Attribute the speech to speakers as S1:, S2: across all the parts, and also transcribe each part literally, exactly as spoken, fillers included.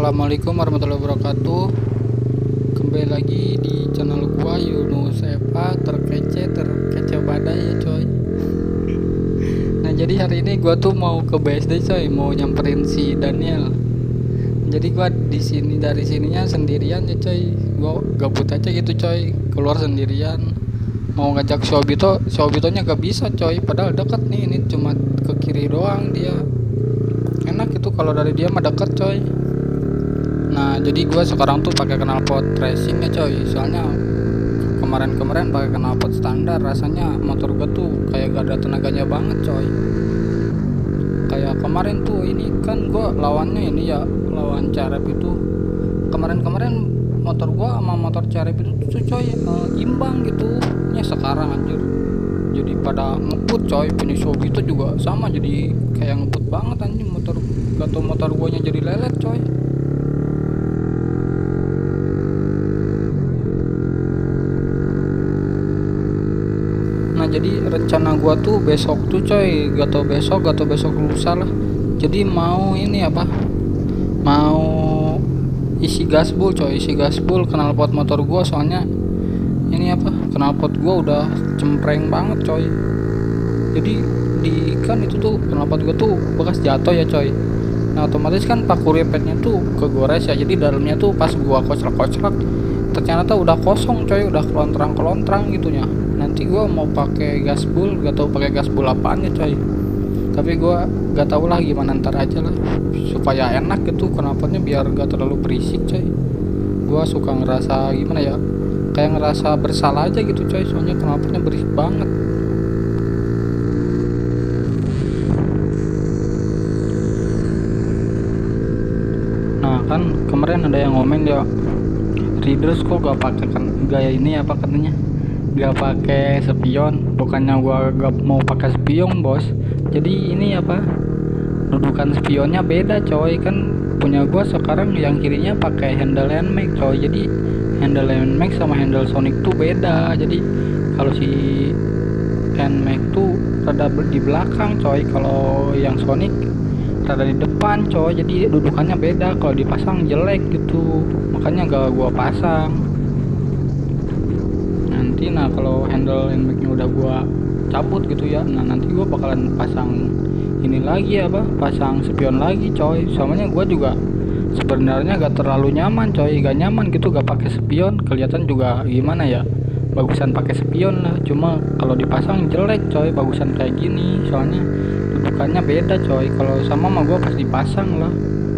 S1: Assalamualaikum warahmatullahi wabarakatuh. Kembali lagi di channel gua Yunus Eva, terkece terkece badai ya coy. Nah jadi hari ini gua tuh mau ke B S D coy, mau nyamperin si Daniel. Jadi gua di sini dari sininya sendirian ya coy. Gua gabut aja gitu coy, keluar sendirian. Mau ngajak Shobito, Shobitonya gak bisa coy, padahal deket nih, ini cuma ke kiri doang dia. Enak itu kalau dari dia mah deket coy. Nah jadi gue sekarang tuh pakai knalpot racing ya coy, soalnya kemarin-kemarin pakai knalpot standar rasanya motor gue tuh kayak gak ada tenaganya banget coy. Kayak kemarin tuh ini kan gue lawannya ini ya, lawan Carep itu. Kemarin-kemarin motor gue sama motor Carep itu tuh coy uh, imbang gitu. Ya sekarang anjir jadi pada ngebut coy, punya Shobito juga sama, jadi kayak ngebut banget anjing motor. Gak tau motor guanya jadi lelet coy. Nah jadi rencana gua tuh besok tuh coy, gak tau besok gak tau besok lusa lah, jadi mau ini apa, mau isi gaspol coy, isi gaspol knalpot motor gua, soalnya ini apa, knalpot gua udah cempreng banget coy. Jadi di kan itu tuh knalpot gua tuh bekas jatuh ya coy. Nah otomatis kan paku repetnya tuh kegores ya, jadi dalamnya tuh pas gua kocrak-kocrak ternyata udah kosong coy, udah kelontrang-kelontrang gitunya. Nanti gua mau pakai gaspol, gak tau pakai gaspol apaan ya coy, tapi gua gak tau lah gimana, ntar aja lah supaya enak gitu knalpotnya biar gak terlalu berisik coy. Gua suka ngerasa gimana ya, kayak ngerasa bersalah aja gitu coy, soalnya knalpotnya berisik banget. Nah kan kemarin ada yang ngomen ya, Readers kok gak pakai kan gaya ini apa katanya, gak pakai spion. Bukannya gua gak mau pakai spion bos, jadi ini apa, dudukan spionnya beda coy. Kan punya gua sekarang yang kirinya pakai handle Nmax coy, jadi handle Nmax sama handle Sonic tuh beda. Jadi kalau si Nmax tuh rada di belakang coy, kalau yang Sonic rada di depan coy, jadi dudukannya beda. Kalau dipasang jelek gitu, makanya gak gua pasang nanti. Nah kalau handle Nmax nya udah gua cabut gitu ya, nah nanti gua bakalan pasang ini lagi apa, pasang spion lagi coy. Soalnya gua juga sebenarnya gak terlalu nyaman coy, gak nyaman gitu gak pakai spion, kelihatan juga gimana ya, bagusan pakai spion lah. Cuma kalau dipasang jelek coy, bagusan kayak gini, soalnya dudukannya beda coy. Kalau sama mah gua pas dipasang lah.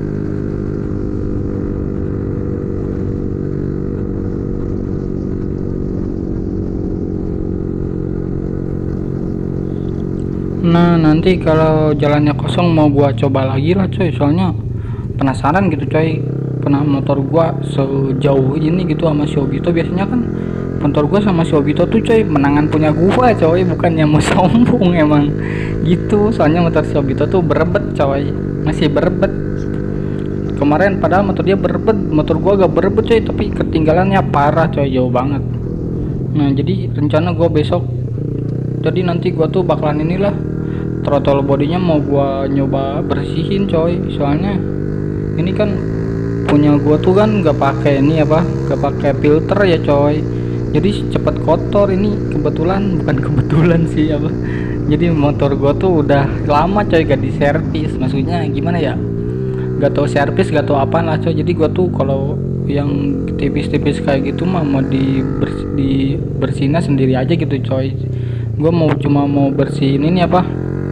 S1: Nah nanti kalau jalannya kosong mau gua coba lagi lah coy, soalnya penasaran gitu coy. Pernah motor gua sejauh ini gitu sama Shobito, biasanya kan motor gua sama Shobito tuh coy menangan punya gua coy, bukannya mau sombong emang gitu. Soalnya motor Shobito tuh berebet coy, masih berebet kemarin, padahal motor dia berebet, motor gua gak berebet coy, tapi ketinggalannya parah coy, jauh banget. Nah jadi rencana gua besok, jadi nanti gua tuh bakalan inilah, throttle bodinya mau gua nyoba bersihin coy. Soalnya ini kan punya gua tuh kan gak pakai ini apa, gak pakai filter ya coy, jadi cepet kotor. Ini kebetulan, bukan kebetulan sih apa, jadi motor gua tuh udah lama coy gak diservis. Maksudnya gimana ya, gak tau servis gak tau apaan lah coy. Jadi gua tuh kalau yang tipis-tipis kayak gitu mah mau di, bers di bersihinnya sendiri aja gitu coy. Gua mau cuma mau bersihin ini apa,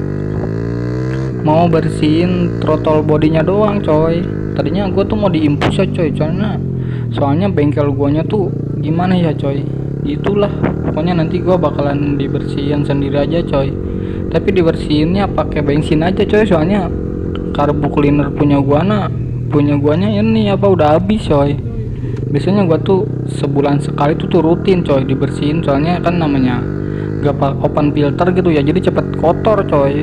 S1: mau bersihin throttle bodinya doang coy. Tadinya gue tuh mau diimpus ya coy, soalnya soalnya bengkel guanya tuh gimana ya coy, itulah pokoknya nanti gue bakalan dibersihin sendiri aja coy. Tapi dibersihinnya pakai bensin aja coy, soalnya karbu cleaner punya gua nah punya guanya ini apa udah habis coy. Biasanya gua tuh sebulan sekali tuh tuh rutin coy dibersihin, soalnya kan namanya gak open filter gitu ya, jadi cepet kotor coy.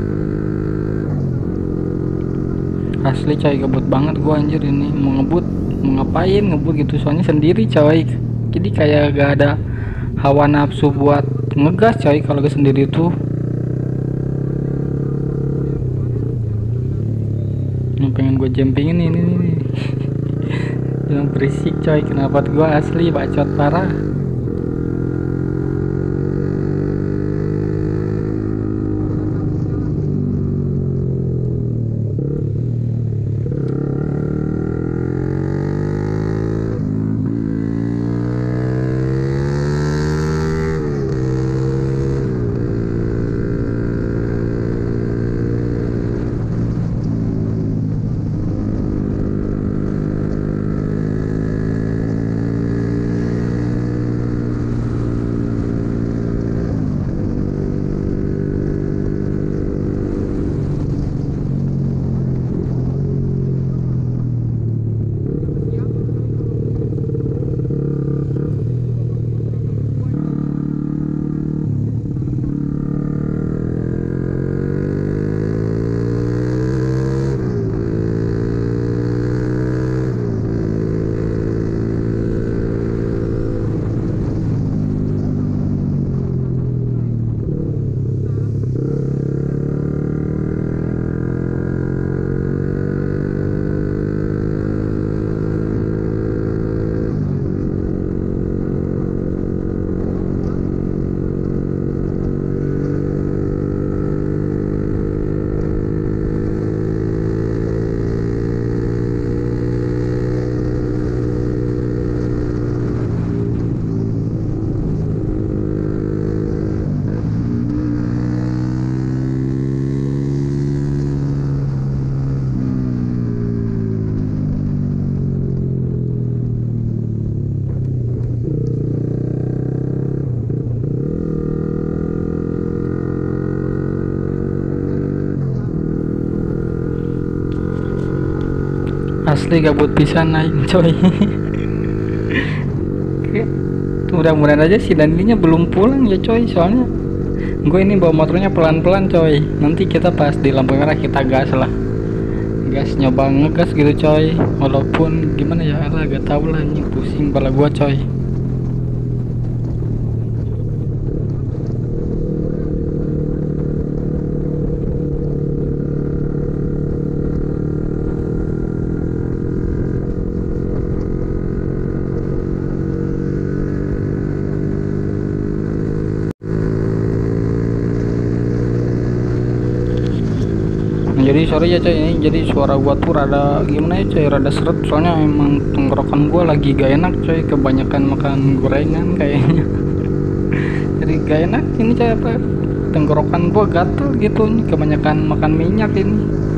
S1: Asli coy, gabut banget gua anjir ini, mau ngebut mau ngapain ngebut gitu, soalnya sendiri coy, jadi kayak gak ada hawa nafsu buat ngegas coy kalau gue sendiri tuh. Yang pengen gue jumpingin ini nih. Jangan berisik coy, kenapa gua asli bacot parah. Asli gabut pisan naik coy. Oke, mudah-mudahan aja si Dandinya belum pulang ya coy, soalnya gue ini bawa motornya pelan-pelan coy. Nanti kita pas di lampu merah kita gas lah, gas nyoba ngegas gitu coy. Walaupun gimana ya, lah gak tau lah, ini pusing kepala gua coy. Jadi sorry ya coy, ini jadi suara gua tuh rada gimana ya coy, rada seret, soalnya emang tenggorokan gua lagi gak enak coy, kebanyakan makan gorengan kayaknya. Jadi gak enak ini coy, apa tenggorokan gua gatel gitu, ini kebanyakan makan minyak ini.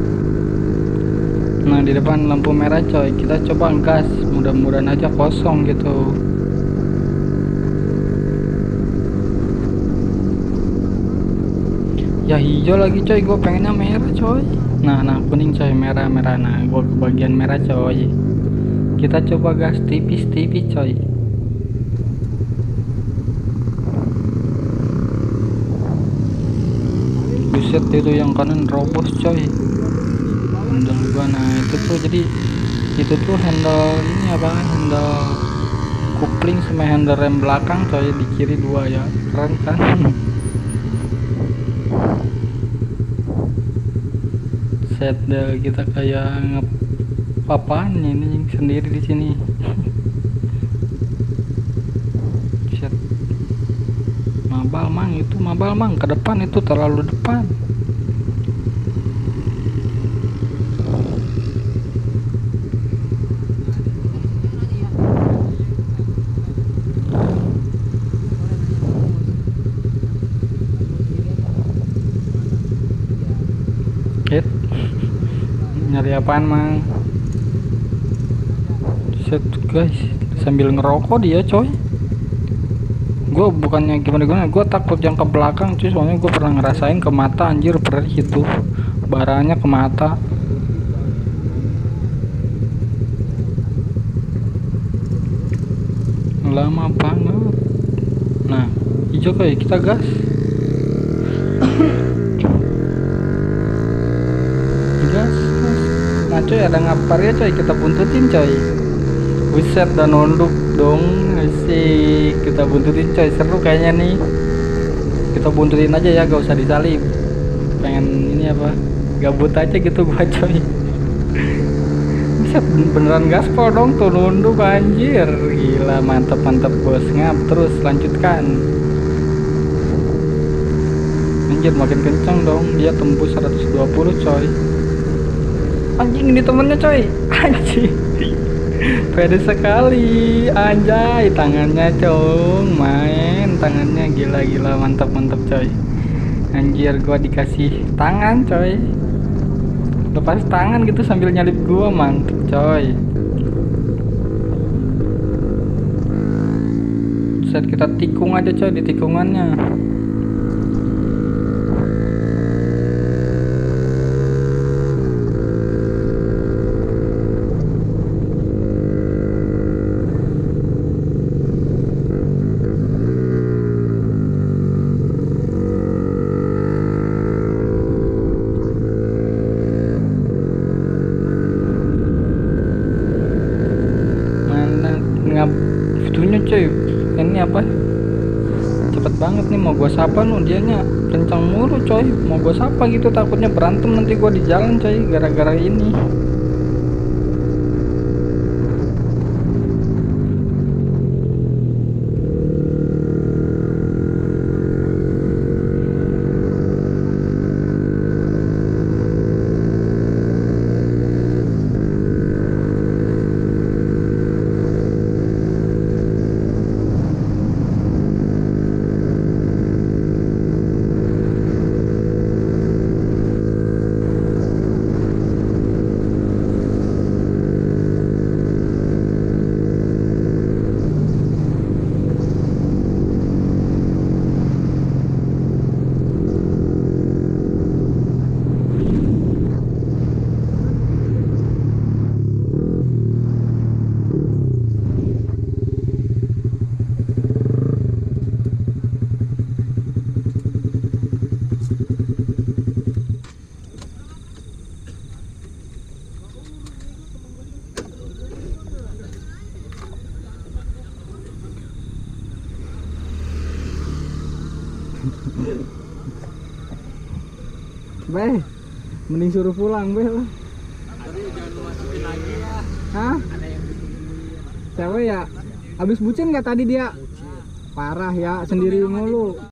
S1: Nah di depan lampu merah coy, kita coba gas, mudah-mudahan aja kosong gitu. Ya hijau lagi coy, gue pengennya merah coy. Nah nah kuning coy, merah merah. Nah gue ke bagian merah coy. Kita coba gas tipis-tipis coy. Buset, itu yang kanan robos coy. Handle gua, nah itu tuh jadi itu tuh handle ini apa, handle kopling sama handle rem belakang coy, di kiri dua ya, keren kan. Set deh, kita kayak ngepapaan ini sendiri di sini. Set mabal mang, itu mabal mang ke depan, itu terlalu depan. Hit, nyari apaan mang? Set guys, sambil ngerokok dia coy. Gue bukannya gimana gimana, gue takut yang ke belakang cuy, soalnya gue pernah ngerasain ke mata anjir, pernah itu baranya ke mata. Lama banget. Nah hijau coy, kita gas. Gas, nah coy ada ngapar ya coy, kita buntutin coy. Buset, dan nunduk dong, asik. Kita buntutin coy, seru kayaknya nih. Kita buntutin aja ya, gak usah disalip. Pengen ini apa, gabut aja gitu gua coy. Buset, beneran gaspol dong tuh, nunduk anjir. Gila, mantep mantep bos. Ngap terus, lanjutkan. Anjir, makin kencang dong, dia tembus seratus dua puluh coy. Anjing, ini temennya coy. Anjing, pede sekali. Anjay, tangannya cong, main tangannya. Gila gila, mantap mantap coy. Anjir, gua dikasih tangan coy, lepas tangan gitu sambil nyalip gua, mantep coy. Saat kita tikung aja coy di tikungannya. Ngap itunya cuy, ini apa, cepet banget nih. Mau gua sapa nu, dianya kencang mulu coy. Mau gua sapa gitu, takutnya berantem nanti gua di jalan coy gara-gara ini. Beh, mending suruh pulang beh lah.
S2: Jangan masukin lagi ya.
S1: Hah?
S2: Ada yang
S1: Siapa ya? Habis bucin nggak tadi dia? Parah ya, sendiri mulu.